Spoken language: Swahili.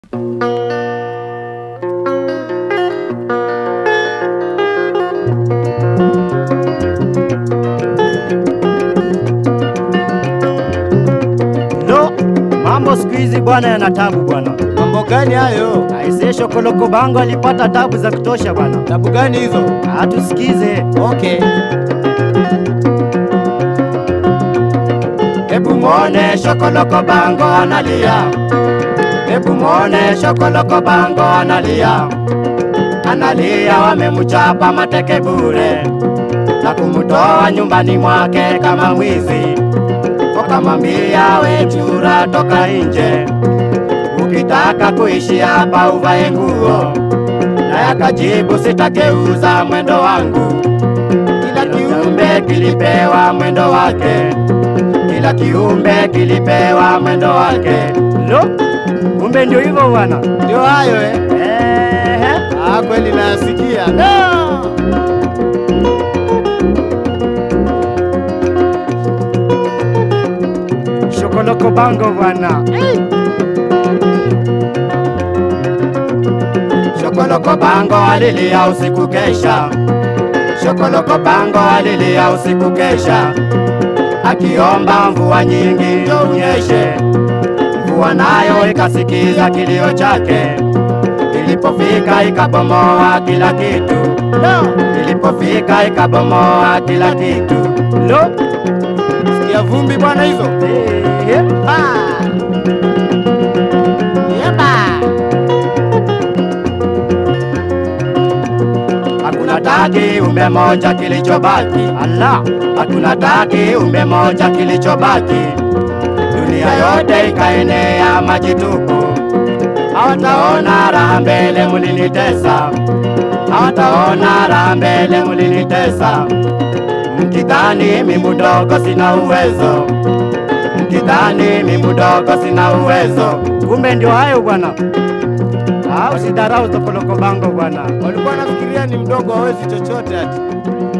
Mambo siku hizi bwana yana tabu bwana. Mambo gani hayo? Aise, Shokoloko Bango alipata tabu za kutosha bwana. Tabu gani hizo? Tusikize. Okay. Hebu muone Shokoloko Bango analia. Hebu muone Shokoloko Bango analia. Analia wamemchapa mateke bure na kumtoa nyumbani mwake kama mwizi. Wakamwambia we chura toka nje, ukitaka kuishi hapa uvae nguo. Na akajibu sitakeuza mwendo wangu. Kila kiumbe kilipewa mwendo wake. Kila kiumbe kilipewa mwendo wake. Kumbe ndio hivyo bwana. Ndio hayo kweli nasikia. Shokoloko Bango bwana. Shokoloko Bango alilia usiku kesha. Shokoloko Bango alilia usiku kesha, akiomba mvua nyingi ndio unyeshe. Mvua nayo ikasikiza kilio chake. Ilipofika ikabomoa kila kitu. Ilipofika ikabomoa kila kitu. Sikia vumbi bwana hizo. Hakuna taki umbe moja kilichobaki. Allah, hakuna taki umbe moja kilichobaki. Dunia yote ikaenea maji tupu. Hawataona raha mbele mulinitesa. Hawataona raha mbele mulinitesa. Mkidhani mimi mdogo sina uwezo. Mkidhani mimi mdogo sina uwezo. Kumbe ndio hayo bwana. Usidharau Shokoloko Bango bwana. Walikuwa nafikiria ni mdogo hawezi chochote ati.